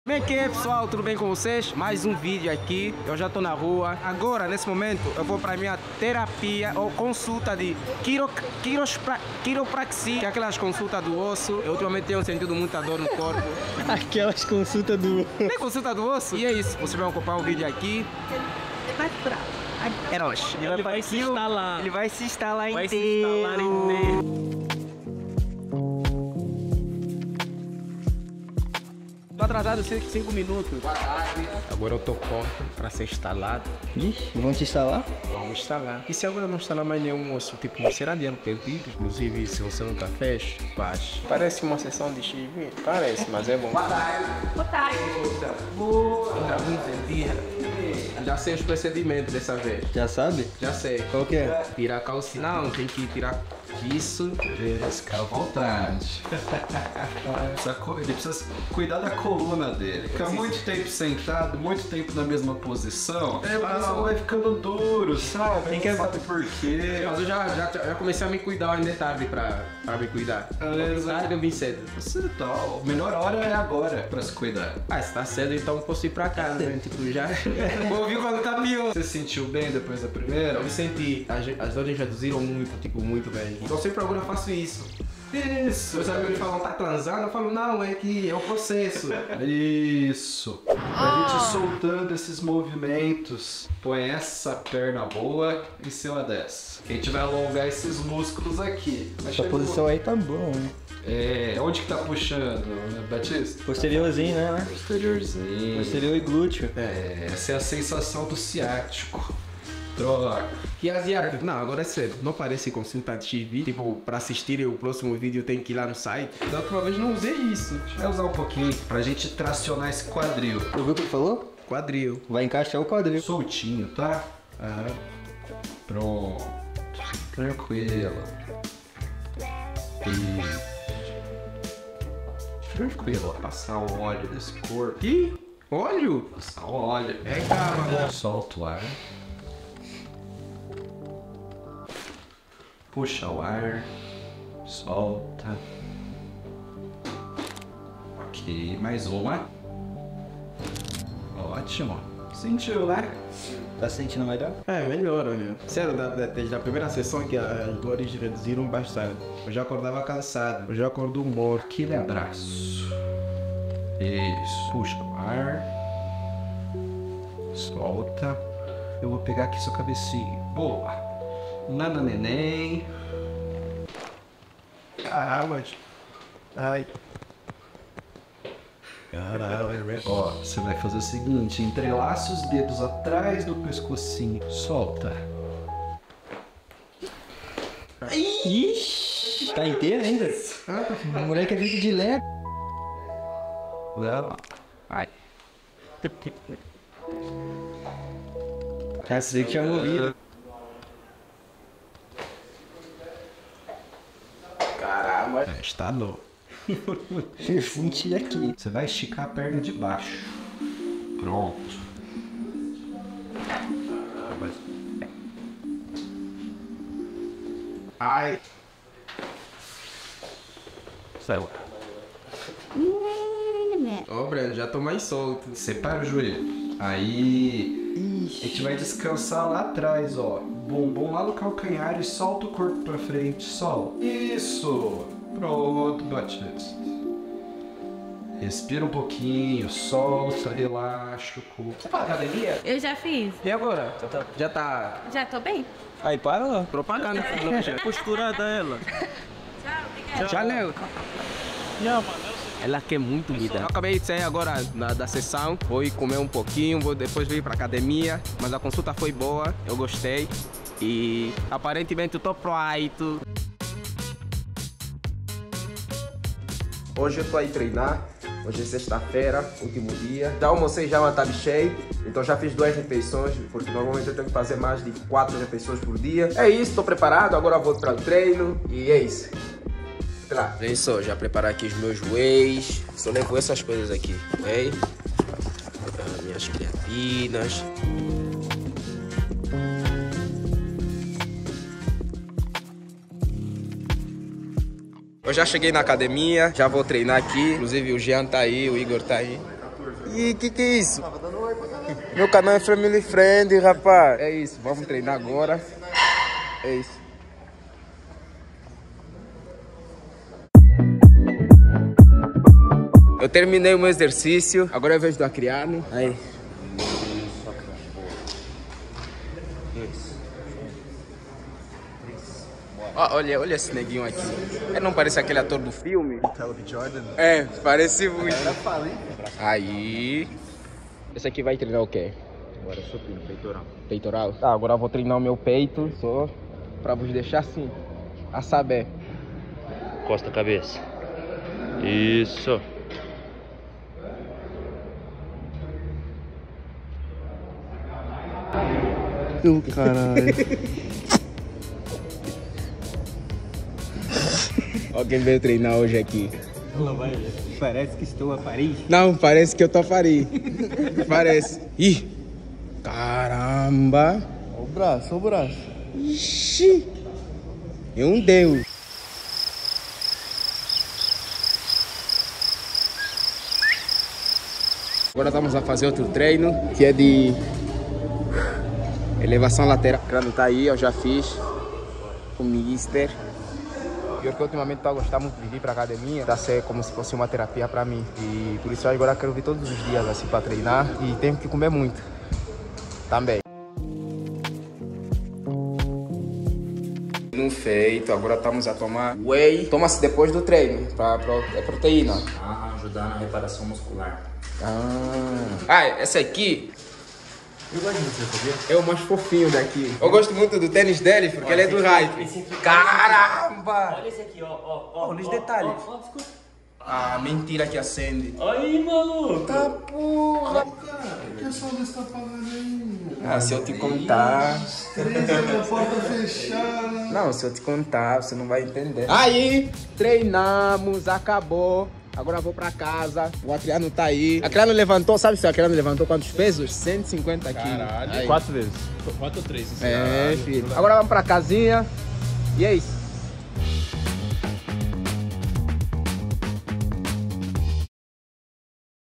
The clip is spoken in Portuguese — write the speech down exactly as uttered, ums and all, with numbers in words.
Como é que é, pessoal? Tudo bem com vocês? Mais um vídeo aqui. Eu já estou na rua. Agora, nesse momento, eu vou para minha terapia ou consulta de quiro, quirospra, quiropraxia, que é aquelas consultas do osso. Eu ultimamente tenho sentido muita dor no corpo. Aquelas consultas do... Tem consulta do osso? E é isso. Vocês vão acompanhar o vídeo aqui. Vai pra... É nóis. Ele, ele vai se instalar. Ele vai se instalar vai inteiro. Se instalar inteiro. Tô atrasado cinco minutos. Agora eu tô pronto para ser instalado. Ixi, vão te instalar? Vamos instalar. E se agora não instalar mais nenhum osso, tipo, será dinheiro perdido? Inclusive, se você nunca fez, faz. Parece uma sessão de X V. Parece, mas é bom. Boa tarde. Boa tarde. Boa. Já sei os procedimentos dessa vez. Já sabe? Já sei. Qual que é? Tirar a calça. Não, tem que tirar isso. Fica à vontade. Ele precisa cuidar da coluna dele. Fica muito tempo sentado, muito tempo na mesma posição. É, mas não vai ficando duro, sabe? Tem que sabe por quê. Mas eu já, já, já comecei a me cuidar, ainda é tarde pra, pra me cuidar. É, tarde eu vim cedo. Você tá, a melhor hora é agora pra se cuidar. Ah, se tá cedo, então eu posso ir pra casa, né? Tipo, já. Vou ouvir quando tá pior. Você se sentiu bem depois da primeira? Eu me senti. As, as dores reduziram muito, tipo, muito bem. Então sempre agora eu faço isso. Isso! Meus amigos falam, tá transando? Eu falo, não, é que é o processo. Isso! Pra gente soltando esses movimentos, põe essa perna boa em cima dessa. A gente vai alongar esses músculos aqui. Essa posição aí tá bom, né? É, onde que tá puxando, né, Batista? Posteriorzinho, né? Posteriorzinho. Posterior e glúteo. É, essa é a sensação do ciático. Droga. E asiático? Não, agora é sério. Não parece consulta de X V. Tipo, pra assistir o próximo vídeo tem que ir lá no site. Da última vez não usei isso. Vai usar um pouquinho pra gente tracionar esse quadril. Ouviu o que ele falou? Quadril. Vai encaixar o quadril. Soltinho, tá? Aham. Pronto. Tranquilo. Isso. Tranquilo. Passar o óleo desse corpo. Ih, óleo? Passar o óleo. É, calma. Solta o ar. Puxa o ar. Solta. Ok, mais uma. Ótimo. Sentiu, né? Tá sentindo melhor? É, melhor, olha. Sério, da, da, desde a primeira sessão que as dores reduziram bastante. Eu já acordava cansado, eu já acordo morto. Aquele abraço. Isso. Puxa o ar. Solta. Eu vou pegar aqui sua cabecinha. Boa. Nana neném. Caramba. Ai. Caralho. Ó, você vai fazer o seguinte, entrelaça os dedos atrás do pescocinho. Solta. Ixi, tá inteiro ainda? O moleque é feito de leve. Vai. Essa aí que tinha movido. Caramba. É, está louco. Eu senti aqui. Você vai esticar a perna de baixo. Pronto. Ai. Saiu. Ó, Breno, já tô mais solto. Separa o joelho. Aí a gente vai descansar lá atrás, ó. Bumbum lá no calcanhar e solta o corpo pra frente. Solta. Isso. Pronto, Batista. Respira um pouquinho, solta, relaxa o corpo. Você faz academia? Eu já fiz. E agora? Já tá Já tô bem. Aí, para lá. propaganda. Posturada ela. Tchau, obrigada. Tchau, Léo. Ela quer muito vida. Eu acabei de sair agora da, da sessão, fui comer um pouquinho, vou depois vir pra academia, mas a consulta foi boa, eu gostei e aparentemente eu tô pronto. Hoje eu tô aí treinar, hoje é sexta-feira, último dia. Já almocei já uma tab cheia, então já fiz duas refeições, porque normalmente eu tenho que fazer mais de quatro refeições por dia. É isso, tô preparado, agora eu vou para o treino e é isso. Lá. Vem só, já preparar aqui os meus wheys. Só levo essas coisas aqui, ok? Preparar minhas creatinas. Eu já cheguei na academia, já vou treinar aqui. Inclusive o Jean tá aí, o Igor tá aí. E que que é isso? Meu canal é family friend, rapaz. É isso, vamos treinar agora. É isso. Eu terminei o meu exercício, agora é a vez do Acriano. Aí. Ó, olha, olha esse neguinho aqui. Ele não parece aquele ator do filme? Jordan. É, parece muito. Aí. Esse aqui vai treinar o quê? Agora supino, peitoral. Peitoral? Tá, agora eu vou treinar o meu peito, só pra vos deixar assim, a saber. Costa a cabeça. Isso. Do caralho. Ó quem veio treinar hoje aqui. Parece que estou a Paris. Não, parece que eu tô a Paris. Parece. Ih! Caramba! Olha o braço, olha o braço. Ixi! É um deus. Agora vamos a fazer outro treino, que é de elevação lateral. O crânio tá aí, eu já fiz com o mister. Pior que ultimamente tô a gostar muito de vir pra academia, tá ser como se fosse uma terapia pra mim. E por isso agora eu quero vir todos os dias assim pra treinar e tenho que comer muito também. No feito, agora estamos a tomar whey. Toma-se depois do treino, pra, pra, é proteína. Ah, ajudar na reparação muscular. Ah, ah essa aqui Eu gosto de você, sabia? é o mais fofinho daqui. Eu gosto muito do tênis dele porque Olha, ele é do esse hype. aqui, esse aqui. Caramba! Olha esse aqui, ó, ó, ó. Olha os ó, detalhes. Ó, ó, escuta. Ah, mentira que acende. Aí, maluco. Tá porra! O que essa luz tá pagando aí? Ah, se eu te contar. Três da porta fechada. Não, se eu te contar, você não vai entender. Aí, treinamos, acabou. Agora eu vou pra casa. O Acriano tá aí. Acriano levantou, sabe se o Acriano levantou quantos pesos? cento e cinquenta quilos. Caralho. Aí. Quatro vezes. Quatro ou três? É, filho. Agora vamos pra casinha. E é isso.